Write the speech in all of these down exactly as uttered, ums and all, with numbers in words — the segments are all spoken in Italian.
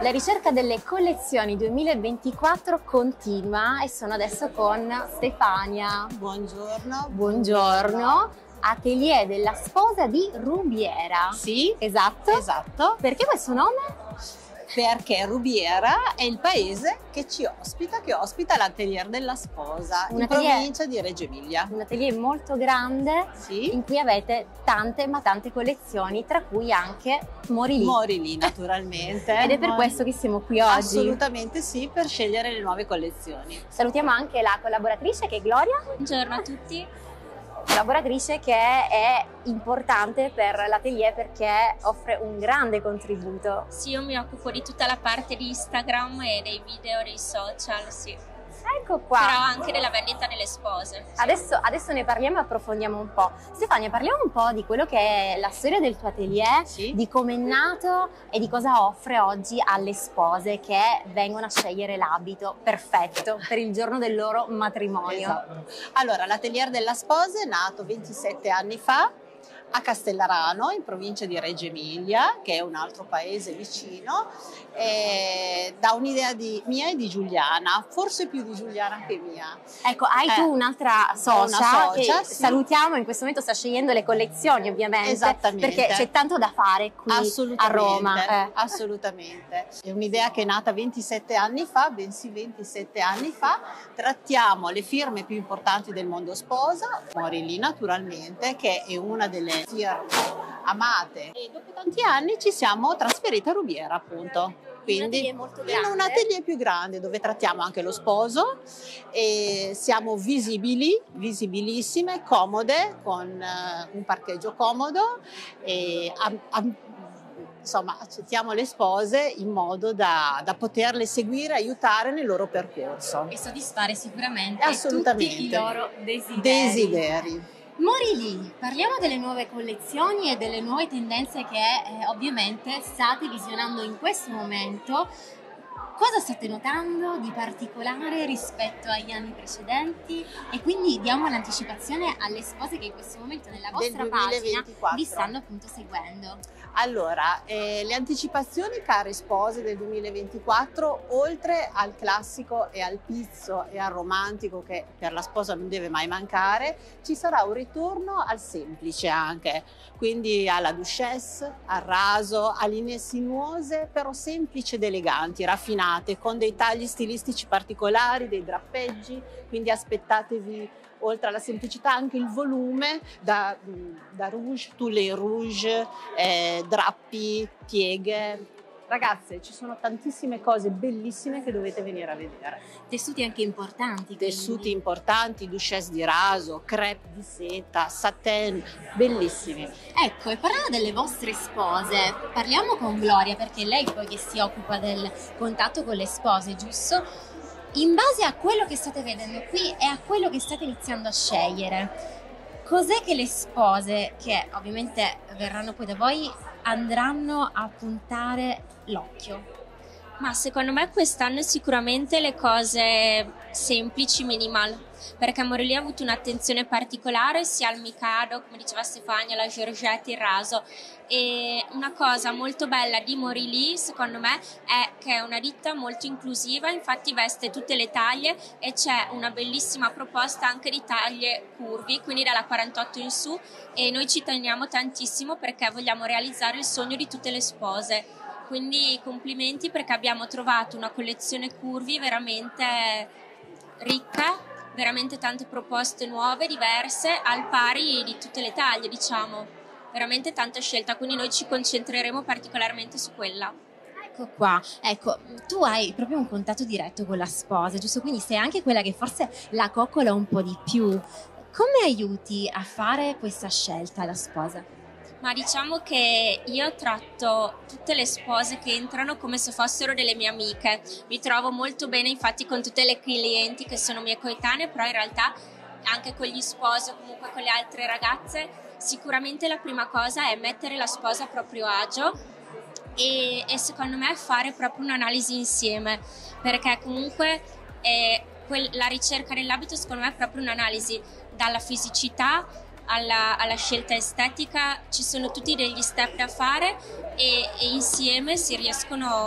La ricerca delle collezioni duemilaventiquattro continua e sono adesso con Stefania. Buongiorno. Buongiorno. Atelier della sposa di Rubiera. Sì, esatto. Esatto. Perché questo nome? Perché Rubiera è il paese che ci ospita, che ospita l'atelier della sposa Un in atelier- provincia di Reggio Emilia. Un atelier molto grande, Sì. in cui avete tante ma tante collezioni, tra cui anche Mori Lì. Mori Lì, naturalmente. Ed è per Mori- questo che siamo qui oggi. Assolutamente sì, per scegliere le nuove collezioni. Salutiamo anche la collaboratrice che è Gloria. Buongiorno a tutti. Collaboratrice che è importante per l'atelier perché offre un grande contributo. Sì, io mi occupo di tutta la parte di Instagram e dei video, dei social, sì. Ecco qua. Però anche della vendita delle spose. Adesso, adesso ne parliamo e approfondiamo un po'. Stefania, parliamo un po' di quello che è la storia del tuo atelier, Sì. di come è nato e di cosa offre oggi alle spose che vengono a scegliere l'abito perfetto per il giorno del loro matrimonio. Esatto. Allora, l'atelier della sposa è nato ventisette anni fa a Castellarano, in provincia di Reggio Emilia, che è un altro paese vicino, eh, da un'idea di, mia e di Giuliana, forse più di Giuliana che mia. Ecco, hai Eh, tu un'altra socia, una socia, che sì. salutiamo, in questo momento sta scegliendo le collezioni ovviamente, Esattamente. perché c'è tanto da fare qui a Assolutamente, Roma. eh. assolutamente. È un'idea che è nata ventisette anni fa, bensì ventisette anni fa. Trattiamo le firme più importanti del mondo sposa, Mori Lì naturalmente, che è una delle firme amate. E dopo tanti anni ci siamo trasferiti a Rubiera, appunto. Quindi atelier molto in grande. un atelier più grande dove trattiamo anche lo sposo e siamo visibili, visibilissime, comode, con eh, un parcheggio comodo e am- am- insomma accettiamo le spose in modo da, da poterle seguire e aiutare nel loro percorso. E soddisfare sicuramente Assolutamente. tutti i loro desideri. Desideri. Mori Lì, parliamo delle nuove collezioni e delle nuove tendenze che eh, ovviamente state visionando in questo momento. Cosa state notando di particolare rispetto agli anni precedenti? E quindi diamo l'anticipazione alle spose che in questo momento nella vostra Del pagina duemilaventiquattro. vi stanno appunto seguendo. Allora, eh, le anticipazioni, care spose, del duemilaventiquattro, oltre al classico e al pizzo e al romantico che per la sposa non deve mai mancare, ci sarà un ritorno al semplice anche, quindi alla duchesse, al raso, a linee sinuose però semplici ed eleganti, raffinate, con dei tagli stilistici particolari, dei drappeggi, quindi aspettatevi oltre alla semplicità anche il volume da, da rouge, toulet rouge, eh, drappi, pieghe. Ragazze, ci sono tantissime cose bellissime che dovete venire a vedere. Tessuti anche importanti. Tessuti quindi. importanti, duchesse di raso, crepe di seta, satin, bellissimi. Ecco, e parlando delle vostre spose, parliamo con Gloria perché lei poi che si occupa del contatto con le spose, giusto? In base a quello che state vedendo qui e a quello che state iniziando a scegliere, cos'è che le spose, che ovviamente verranno poi da voi, andranno a puntare l'occhio? Ma secondo me quest'anno sicuramente le cose semplici, minimal, perché Mori Lì ha avuto un'attenzione particolare sia al Mikado, come diceva Stefania, la Georgette, il raso. E una cosa molto bella di Mori Lì, secondo me, è che è una ditta molto inclusiva, infatti veste tutte le taglie e c'è una bellissima proposta anche di taglie curvi, quindi dalla quarantotto in su, e noi ci teniamo tantissimo perché vogliamo realizzare il sogno di tutte le spose. Quindi complimenti perché abbiamo trovato una collezione curvi veramente ricca, veramente tante proposte nuove, diverse, al pari di tutte le taglie, diciamo. Veramente tanta scelta, quindi noi ci concentreremo particolarmente su quella. Ecco qua, ecco, tu hai proprio un contatto diretto con la sposa, giusto? Quindi sei anche quella che forse la coccola un po' di più. Come aiuti a fare questa scelta alla sposa? Ma diciamo che io tratto tutte le spose che entrano come se fossero delle mie amiche. Mi trovo molto bene infatti con tutte le clienti che sono mie coetanee, però in realtà anche con gli sposi o comunque con le altre ragazze sicuramente la prima cosa è mettere la sposa a proprio agio e, e secondo me fare proprio un'analisi insieme, perché comunque è quel, la ricerca dell'abito secondo me è proprio un'analisi dalla fisicità alla, alla scelta estetica, ci sono tutti degli step da fare e, e insieme si riescono,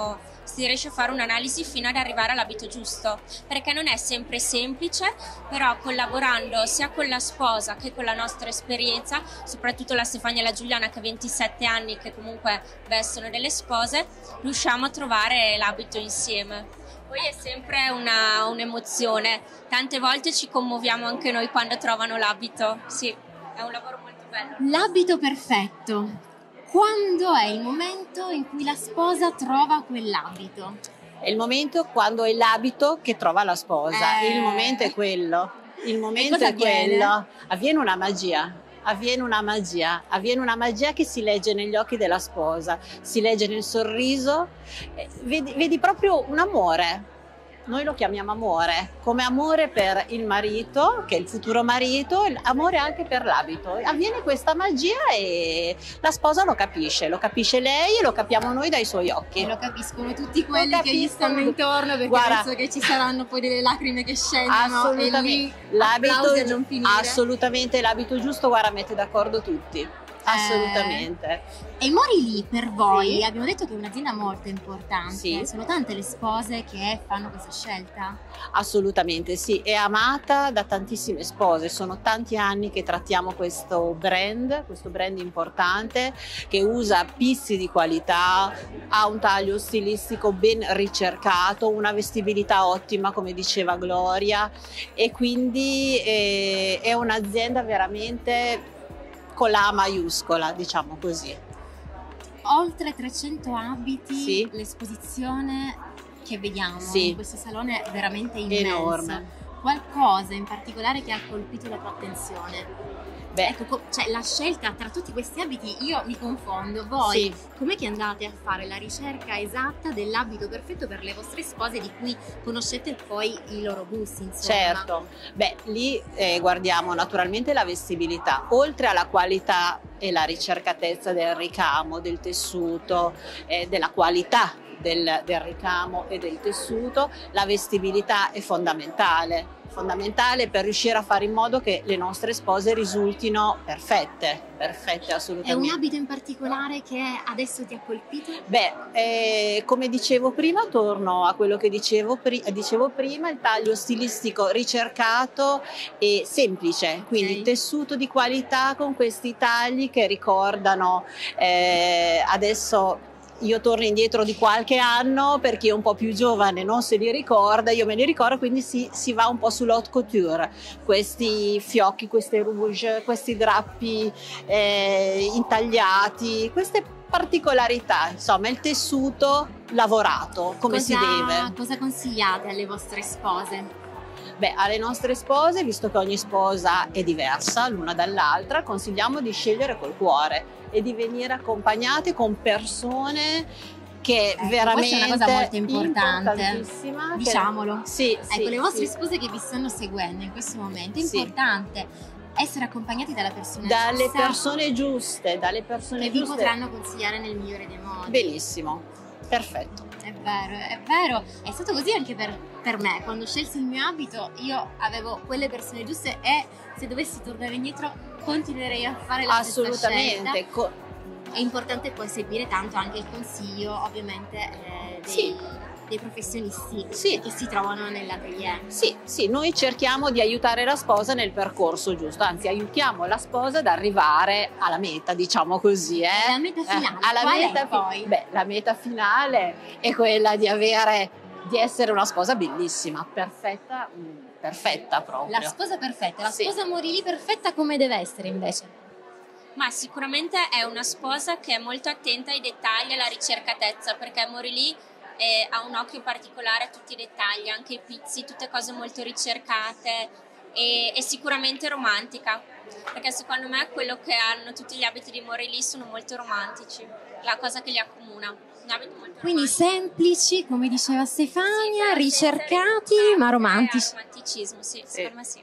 si riesce a fare un'analisi fino ad arrivare all'abito giusto, perché non è sempre semplice, però collaborando sia con la sposa che con la nostra esperienza, soprattutto la Stefania e la Giuliana che ha ventisette anni, che comunque vestono delle spose, riusciamo a trovare l'abito insieme. Poi è sempre una, un'emozione, tante volte ci commuoviamo anche noi quando trovano l'abito, sì, è un lavoro molto bello. L'abito perfetto, quando è il momento in cui la sposa trova quell'abito? È il momento quando è l'abito che trova la sposa, Eh. il momento è quello, il momento cosa è quello, avviene? avviene una magia. Avviene una magia, avviene una magia che si legge negli occhi della sposa, si legge nel sorriso, eh, vedi, vedi proprio un amore. Noi lo chiamiamo amore, come amore per il marito, che è il futuro marito, e amore anche per l'abito. Avviene questa magia e la sposa lo capisce, lo capisce lei e lo capiamo noi dai suoi occhi. E lo capiscono tutti quelli Lo che gli capiscono. stanno intorno, perché Guarda, penso che ci saranno poi delle lacrime che scendono e lì l'abito, applausi a non finire. assolutamente l'abito giusto, guarda, mette d'accordo tutti. Assolutamente. E il Morili per voi, Sì. abbiamo detto che è un'azienda molto importante, Sì. sono tante le spose che fanno questa scelta? Assolutamente sì, è amata da tantissime spose, sono tanti anni che trattiamo questo brand, questo brand importante che usa pizzi di qualità, ha un taglio stilistico ben ricercato, una vestibilità ottima come diceva Gloria e quindi eh, è un'azienda veramente con la A maiuscola, diciamo così. Oltre trecento abiti, Sì. l'esposizione che vediamo Sì. in questo salone è veramente immensa. Enorme. Qualcosa in particolare che ha colpito la tua attenzione? Beh, Ecco, co- cioè la scelta tra tutti questi abiti, io mi confondo. Voi, Sì. com'è che andate a fare la ricerca esatta dell'abito perfetto per le vostre spose di cui conoscete poi i loro gusti, insomma? certo, beh, lì eh, guardiamo naturalmente la vestibilità, oltre alla qualità e la ricercatezza del ricamo, del tessuto, eh, della qualità del, del ricamo e del tessuto, la vestibilità è fondamentale. fondamentale per riuscire a fare in modo che le nostre spose risultino perfette, perfette È assolutamente. un abito in particolare che adesso ti ha colpito? Beh, eh, come dicevo prima, torno a quello che dicevo, pri- dicevo prima, il taglio stilistico ricercato e semplice, quindi Ok. tessuto di qualità con questi tagli che ricordano eh, adesso. Io torno indietro di qualche anno per chi è un po' più giovane non se li ricorda, io me li ricordo, quindi si, si va un po' sull'haute couture, questi fiocchi, queste rouge, questi drappi eh, intagliati, queste particolarità, insomma il tessuto lavorato come cosa, si deve. Cosa consigliate alle vostre spose? Beh, alle nostre spose, visto che ogni sposa è diversa l'una dall'altra, consigliamo di scegliere col cuore e di venire accompagnati con persone che Ecco, veramente questa è una cosa molto importante. importantissima, che- Diciamolo. Sì, sì, Ecco, le vostre sì. spose che vi stanno seguendo in questo momento, è Sì. importante essere accompagnati dalla persona dalle giusta, persone giuste, dalle persone che vi giuste. potranno consigliare nel migliore dei modi. Benissimo, perfetto. È vero, è vero. È stato così anche per, per me. Quando scelsi il mio abito, io avevo quelle persone giuste e se dovessi tornare indietro continuerei a fare la stessa scelta. Assolutamente. Co- È importante poi seguire tanto anche il consiglio, ovviamente, eh, dei, Sì. dei professionisti Sì. che si trovano nell'atelier. Sì, sì, noi cerchiamo di aiutare la sposa nel percorso giusto, anzi aiutiamo la sposa ad arrivare alla meta, diciamo così. Eh? La meta finale, Eh, alla qual è meta fi- poi? Beh, la meta finale è quella di avere, di essere una sposa bellissima, perfetta, mm, perfetta proprio. La sposa perfetta, la Sì. sposa Morili perfetta come deve essere invece? Ma sicuramente è una sposa che è molto attenta ai dettagli e alla ricercatezza, perché Morili eh, ha un occhio particolare a tutti i dettagli, anche i pizzi, tutte cose molto ricercate e, e sicuramente romantica, perché secondo me quello che hanno tutti gli abiti di Morili sono molto romantici, la cosa che li accomuna. Un abito molto Quindi romantico. semplici, come diceva Stefania, Sì, ricercati senza ma ricercare, romantici. Romanticismo, sì, Sì. secondo me sì.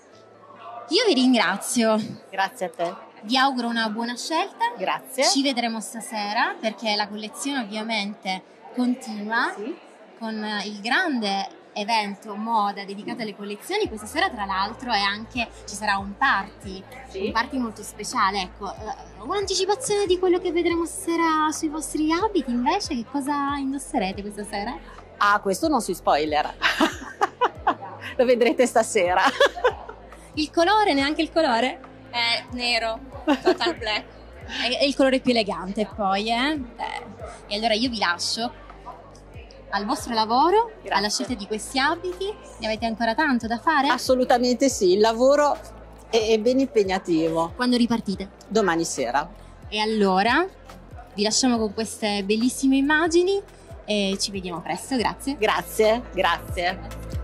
Io vi ringrazio, Grazie a te. vi auguro una buona scelta. Grazie. Ci vedremo stasera perché la collezione ovviamente continua Sì. con il grande evento moda dedicato alle collezioni. Questa sera tra l'altro è anche, ci sarà un party, Sì. un party molto speciale, ecco, eh, un'anticipazione di quello che vedremo stasera sui vostri abiti invece, che cosa indosserete questa sera? Ah, questo non si spoiler. Lo vedrete stasera. Il colore, neanche il colore? È nero, total black. È, è il colore più elegante poi, eh? Eh, E allora io vi lascio al vostro lavoro, Grazie. alla scelta di questi abiti. Ne avete ancora tanto da fare? Assolutamente sì, il lavoro è, è ben impegnativo. Quando ripartite? Domani sera. E allora vi lasciamo con queste bellissime immagini e ci vediamo presto, grazie. Grazie, grazie.